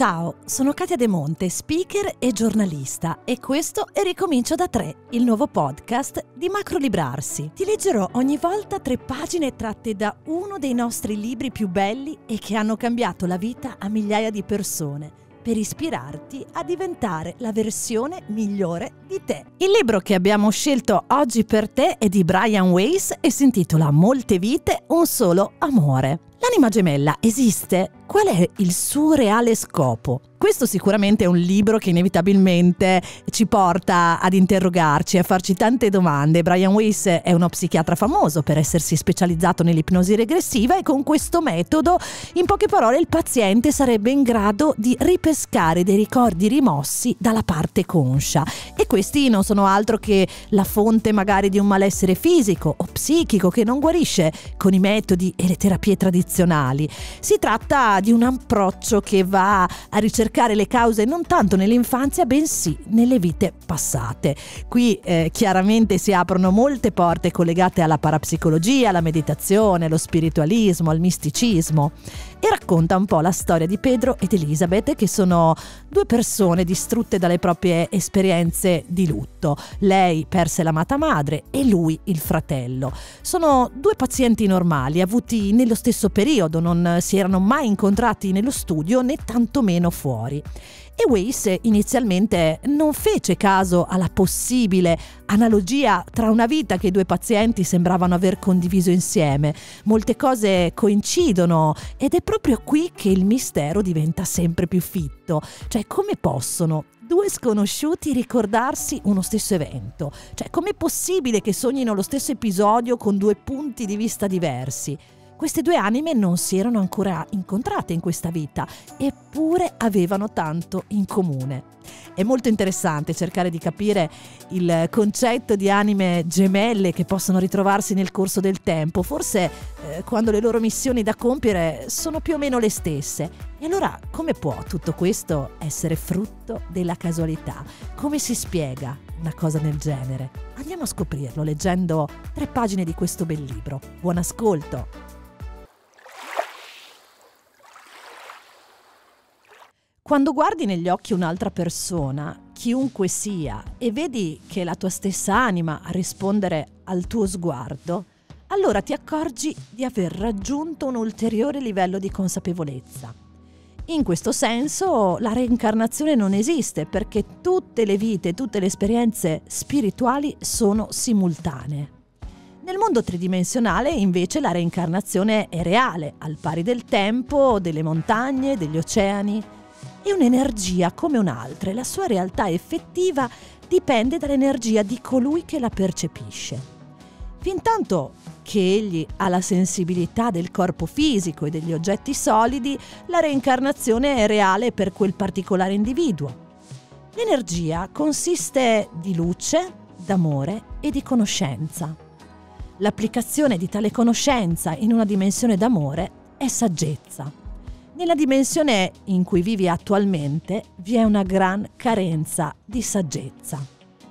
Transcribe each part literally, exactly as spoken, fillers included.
Ciao, sono Katia De Monte, speaker e giornalista e questo è Ricomincio da tre, il nuovo podcast di Macrolibrarsi. Ti leggerò ogni volta tre pagine tratte da uno dei nostri libri più belli e che hanno cambiato la vita a migliaia di persone, per ispirarti a diventare la versione migliore di te. Il libro che abbiamo scelto oggi per te è di Brian Weiss e si intitola Molte vite, un solo amore. L'anima gemella esiste? Qual è il suo reale scopo? Questo sicuramente è un libro che inevitabilmente ci porta ad interrogarci, a farci tante domande. Brian Weiss è uno psichiatra famoso per essersi specializzato nell'ipnosi regressiva e con questo metodo, in poche parole, il paziente sarebbe in grado di ripescare dei ricordi rimossi dalla parte conscia. E questi non sono altro che la fonte magari di un malessere fisico o psichico che non guarisce con i metodi e le terapie tradizionali. Si tratta di un approccio che va a ricercare le cause non tanto nell'infanzia, bensì nelle vite passate. Qui eh, chiaramente si aprono molte porte collegate alla parapsicologia, alla meditazione, allo spiritualismo, al misticismo, e racconta un po' la storia di Pedro ed Elizabeth, che sono due persone distrutte dalle proprie esperienze di lutto. Lei perse l'amata madre e lui il fratello. Sono due pazienti normali, avuti nello stesso periodo, non si erano mai incontrati nello studio né tantomeno fuori. E Weiss inizialmente non fece caso alla possibile analogia tra una vita che i due pazienti sembravano aver condiviso insieme. Molte cose coincidono ed è proprio qui che il mistero diventa sempre più fitto. Cioè, come possono due sconosciuti ricordarsi uno stesso evento? Cioè, com'è possibile che sognino lo stesso episodio con due punti di vista diversi? Queste due anime non si erano ancora incontrate in questa vita, eppure avevano tanto in comune. È molto interessante cercare di capire il concetto di anime gemelle che possono ritrovarsi nel corso del tempo, forse eh, quando le loro missioni da compiere sono più o meno le stesse. E allora come può tutto questo essere frutto della casualità? Come si spiega una cosa del genere? Andiamo a scoprirlo leggendo tre pagine di questo bel libro. Buon ascolto! Quando guardi negli occhi un'altra persona, chiunque sia, e vedi che è la tua stessa anima a rispondere al tuo sguardo, allora ti accorgi di aver raggiunto un ulteriore livello di consapevolezza. In questo senso, la reincarnazione non esiste, perché tutte le vite, tutte le esperienze spirituali sono simultanee. Nel mondo tridimensionale, invece, la reincarnazione è reale, al pari del tempo, delle montagne, degli oceani. È un'energia come un'altra e la sua realtà effettiva dipende dall'energia di colui che la percepisce. Fintanto che egli ha la sensibilità del corpo fisico e degli oggetti solidi, la reincarnazione è reale per quel particolare individuo. L'energia consiste di luce, d'amore e di conoscenza. L'applicazione di tale conoscenza in una dimensione d'amore è saggezza. Nella dimensione in cui vivi attualmente vi è una gran carenza di saggezza.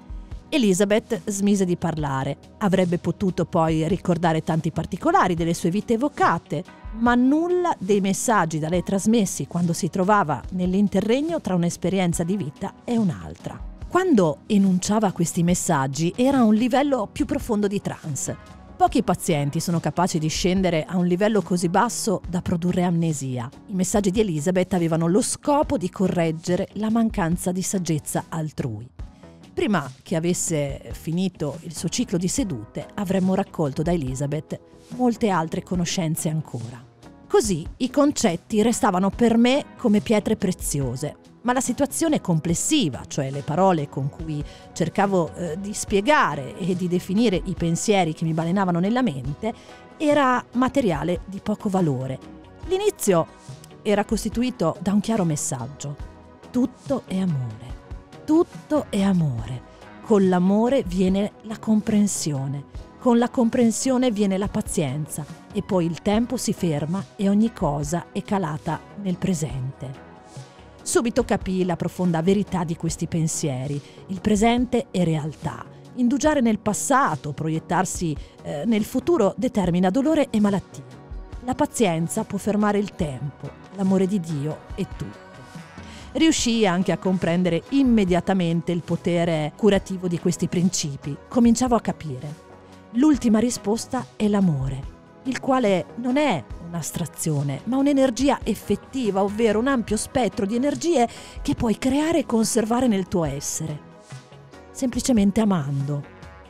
Elizabeth smise di parlare. Avrebbe potuto poi ricordare tanti particolari delle sue vite evocate, ma nulla dei messaggi da lei trasmessi quando si trovava nell'interregno tra un'esperienza di vita e un'altra. Quando enunciava questi messaggi era a un livello più profondo di trance. Pochi pazienti sono capaci di scendere a un livello così basso da produrre amnesia. I messaggi di Elizabeth avevano lo scopo di correggere la mancanza di saggezza altrui. Prima che avesse finito il suo ciclo di sedute, avremmo raccolto da Elizabeth molte altre conoscenze ancora. Così i concetti restavano per me come pietre preziose. Ma la situazione complessiva, cioè le parole con cui cercavo eh, di spiegare e di definire i pensieri che mi balenavano nella mente, era materiale di poco valore. L'inizio era costituito da un chiaro messaggio. Tutto è amore. Tutto è amore. Con l'amore viene la comprensione. Con la comprensione viene la pazienza. E poi il tempo si ferma e ogni cosa è calata nel presente. Subito capii la profonda verità di questi pensieri. Il presente è realtà. Indugiare nel passato, proiettarsi eh, nel futuro determina dolore e malattia. La pazienza può fermare il tempo, l'amore di Dio è tutto. Riuscii anche a comprendere immediatamente il potere curativo di questi principi. Cominciavo a capire. L'ultima risposta è l'amore, il quale non è un'astrazione, ma un'energia effettiva, ovvero un ampio spettro di energie che puoi creare e conservare nel tuo essere, semplicemente amando.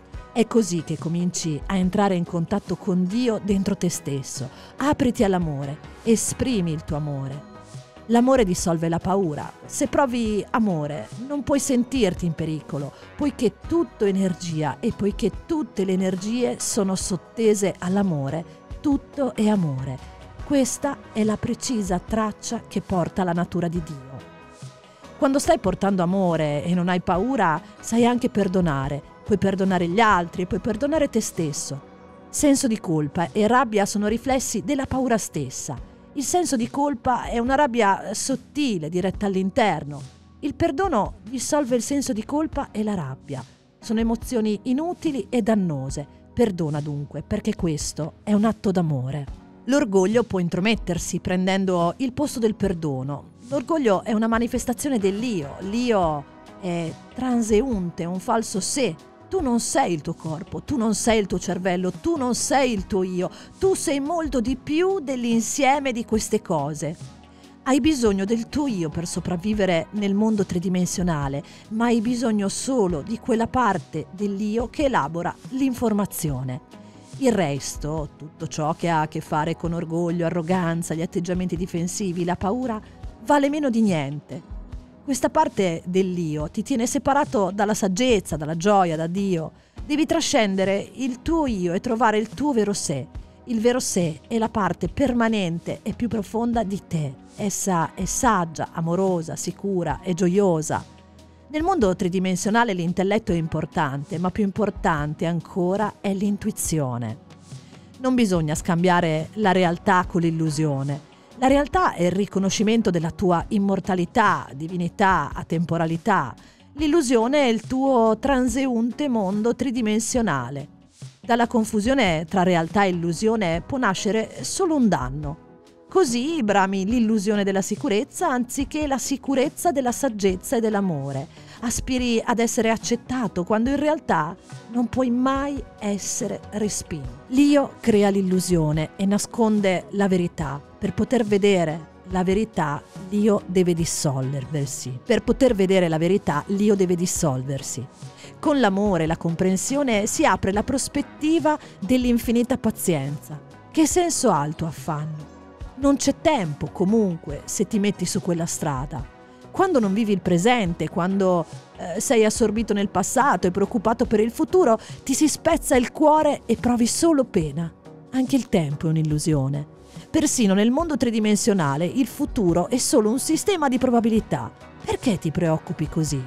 È così che cominci a entrare in contatto con Dio dentro te stesso. Apriti all'amore, esprimi il tuo amore. L'amore dissolve la paura. Se provi amore, non puoi sentirti in pericolo, poiché tutto è energia e poiché tutte le energie sono sottese all'amore, tutto è amore. Questa è la precisa traccia che porta la natura di Dio. Quando stai portando amore e non hai paura, sai anche perdonare. Puoi perdonare gli altri e puoi perdonare te stesso. Senso di colpa e rabbia sono riflessi della paura stessa. Il senso di colpa è una rabbia sottile, diretta all'interno. Il perdono dissolve il senso di colpa e la rabbia. Sono emozioni inutili e dannose. Perdona dunque, perché questo è un atto d'amore. L'orgoglio può intromettersi prendendo il posto del perdono. L'orgoglio è una manifestazione dell'io. L'io è transeunte, un falso sé. Tu non sei il tuo corpo, tu non sei il tuo cervello, tu non sei il tuo io, tu sei molto di più dell'insieme di queste cose. Hai bisogno del tuo io per sopravvivere nel mondo tridimensionale, ma hai bisogno solo di quella parte dell'io che elabora l'informazione. Il resto, tutto ciò che ha a che fare con orgoglio, arroganza, gli atteggiamenti difensivi, la paura, vale meno di niente. Questa parte dell'io ti tiene separato dalla saggezza, dalla gioia, da Dio. Devi trascendere il tuo io e trovare il tuo vero sé. Il vero sé è la parte permanente e più profonda di te. Essa è saggia, amorosa, sicura e gioiosa. Nel mondo tridimensionale l'intelletto è importante, ma più importante ancora è l'intuizione. Non bisogna scambiare la realtà con l'illusione. La realtà è il riconoscimento della tua immortalità, divinità, atemporalità. L'illusione è il tuo transeunte mondo tridimensionale. Dalla confusione tra realtà e illusione può nascere solo un danno. Così brami l'illusione della sicurezza anziché la sicurezza della saggezza e dell'amore. Aspiri ad essere accettato quando in realtà non puoi mai essere respinto. L'io crea l'illusione e nasconde la verità. Per poter vedere la verità, l'io deve dissolversi. Per poter vedere la verità, l'io deve dissolversi. Con l'amore e la comprensione si apre la prospettiva dell'infinita pazienza. Che senso ha il tuo affanno? Non c'è tempo, comunque, se ti metti su quella strada. Quando non vivi il presente, quando eh, sei assorbito nel passato e preoccupato per il futuro, ti si spezza il cuore e provi solo pena. Anche il tempo è un'illusione. Persino nel mondo tridimensionale il futuro è solo un sistema di probabilità. Perché ti preoccupi così?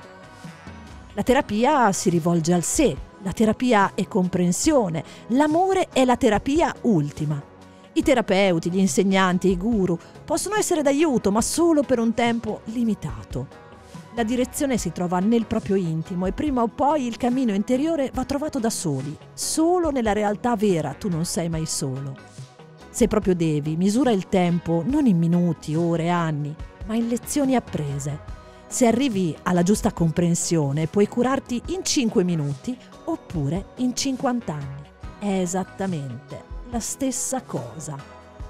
La terapia si rivolge al sé, la terapia è comprensione, l'amore è la terapia ultima. I terapeuti, gli insegnanti, i guru possono essere d'aiuto, ma solo per un tempo limitato. La direzione si trova nel proprio intimo e prima o poi il cammino interiore va trovato da soli. Solo nella realtà vera tu non sei mai solo. Se proprio devi, misura il tempo non in minuti, ore, anni, ma in lezioni apprese. Se arrivi alla giusta comprensione, puoi curarti in cinque minuti oppure in cinquanta anni. È esattamente la stessa cosa.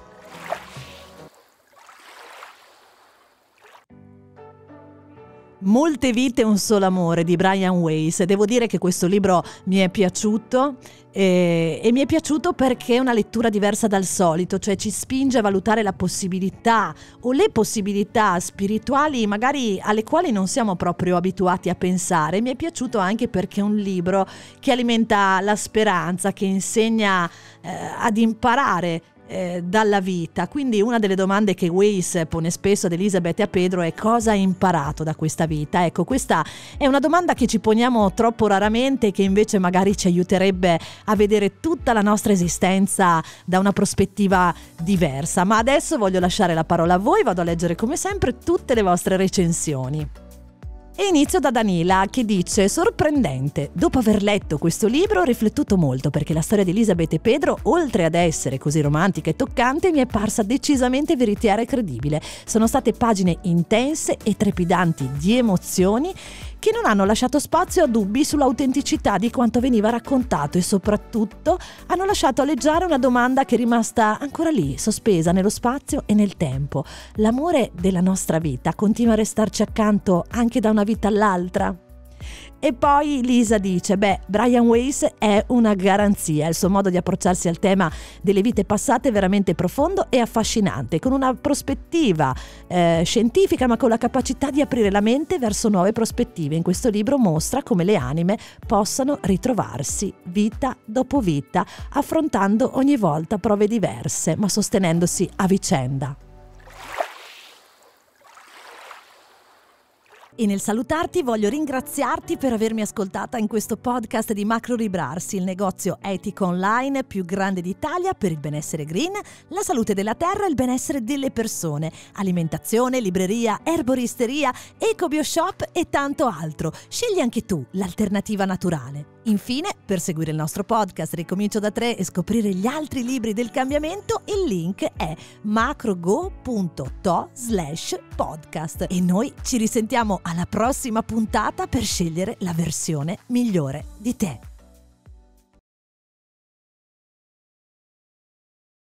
Molte vite, un solo amore di Brian Weiss. Devo dire che questo libro mi è piaciuto e, e mi è piaciuto perché è una lettura diversa dal solito, cioè ci spinge a valutare la possibilità o le possibilità spirituali magari alle quali non siamo proprio abituati a pensare. Mi è piaciuto anche perché è un libro che alimenta la speranza, che insegna eh, ad imparare Eh, dalla vita. Quindi una delle domande che Weiss pone spesso ad Elisabeth e a Pedro è: cosa hai imparato da questa vita? Ecco, questa è una domanda che ci poniamo troppo raramente e che invece magari ci aiuterebbe a vedere tutta la nostra esistenza da una prospettiva diversa. Ma adesso voglio lasciare la parola a voi, vado a leggere come sempre tutte le vostre recensioni. E inizio da Danila che dice: sorprendente, dopo aver letto questo libro ho riflettuto molto perché la storia di Elisabeth e Pedro, oltre ad essere così romantica e toccante, mi è parsa decisamente veritiera e credibile. Sono state pagine intense e trepidanti di emozioni che non hanno lasciato spazio a dubbi sull'autenticità di quanto veniva raccontato e soprattutto hanno lasciato aleggiare una domanda che è rimasta ancora lì, sospesa nello spazio e nel tempo. L'amore della nostra vita continua a restarci accanto anche da una vita all'altra? E poi Lisa dice: beh, Brian Weiss è una garanzia, il suo modo di approcciarsi al tema delle vite passate è veramente profondo e affascinante, con una prospettiva eh, scientifica ma con la capacità di aprire la mente verso nuove prospettive. In questo libro mostra come le anime possano ritrovarsi vita dopo vita, affrontando ogni volta prove diverse ma sostenendosi a vicenda. E nel salutarti voglio ringraziarti per avermi ascoltata in questo podcast di Macro Librarsi, il negozio etico online più grande d'Italia per il benessere green, la salute della terra e il benessere delle persone, alimentazione, libreria, erboristeria, eco-bioshop e tanto altro. Scegli anche tu l'alternativa naturale. Infine, per seguire il nostro podcast Ricomincio da tre e scoprire gli altri libri del cambiamento, il link è macrogo punto to slash podcast. E noi ci risentiamo alla prossima puntata per scegliere la versione migliore di te.